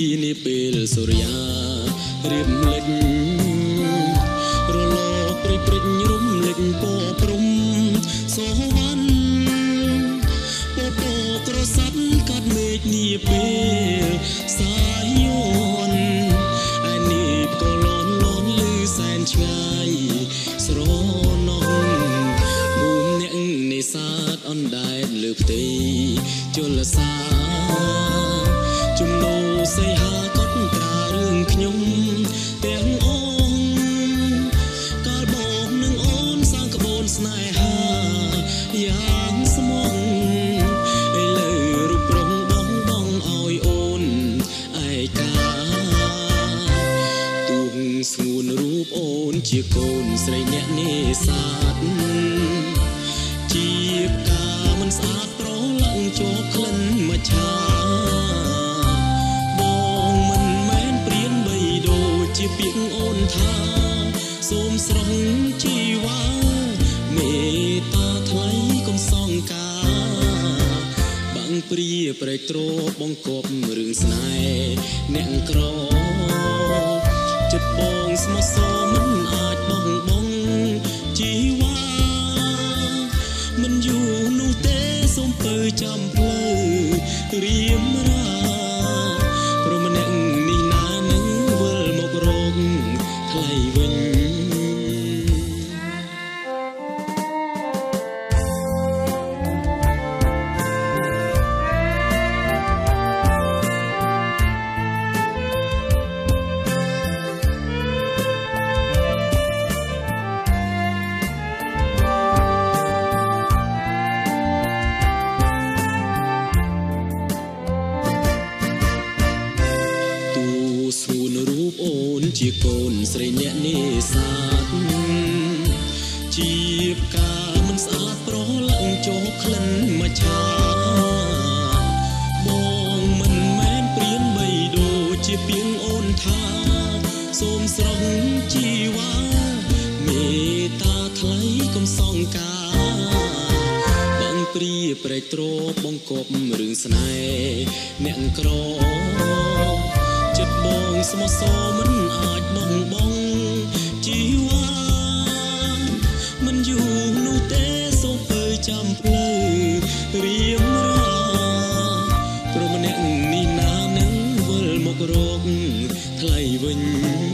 នេះពេលសូរិយារៀបលេចរលកព្រិចព្រិចរំលេចពណ៌ព្រំសូវ័នពពកក្រសាត់កាត់មេឃនេះពេលសាយនអានេះក៏លន់លន់លឺសែនឆ្ងាយស្រណោះមុំអ្នកនេសាទអណ្ដែតលើផ្ទៃជលសាជំនោសីហាកត់ត្រារឿងខ្ញុំទាំងអងកាលបងនឹងអូនសាងក្បូនស្នេហាយ៉ាងស្មងឥឡូវរូបរងបងបងឲ្យអូនឯកាទូងស្ងួនរូបអូនជាកូនស្រីអ្នកនេសាទជាផ្កាមិនស្អាតប្រឡងជាប់ក្លិនមច្ឆាជាពាក្យអូនថាសូមស្រង់ជីវ៉ាមេត្តាថ្លៃកុំសង្កាបាំងព្រាប្រែកទ្របង្កប់រឿងស្នេហ៍អ្នកក្រចិត្តបងស្មោះសរមិនអាចបងបងជីវ៉ាមិនយូរនោះទេសូមពើចាំផ្លូវរៀមរាព្រមអ្នកនេះណានឹងវិលមករកថ្លៃវិញជាកូនស្រីអ្នកនេសាទជាផ្កាមិនស្អាតប្រឡងចូលក្លិនមច្ឆាបងមិនមែនព្រានបីដូចជាពាងអូនថាសូមស្រង់ជីវ៉ាមេត្តាថ្លៃកុំសង្កាបាំងព្រាប្រែកទ្របង្កប់រឿងស្នេហ៍អ្នកក្រចិត្តបងស្មោះសរមិនអាចបងបងជីវ៉ាមិនយូរនោះទេសូមពើចាំផ្លូវរៀមរាព្រមអ្នកនេះណានឹងវិលមករកថ្លៃវិញ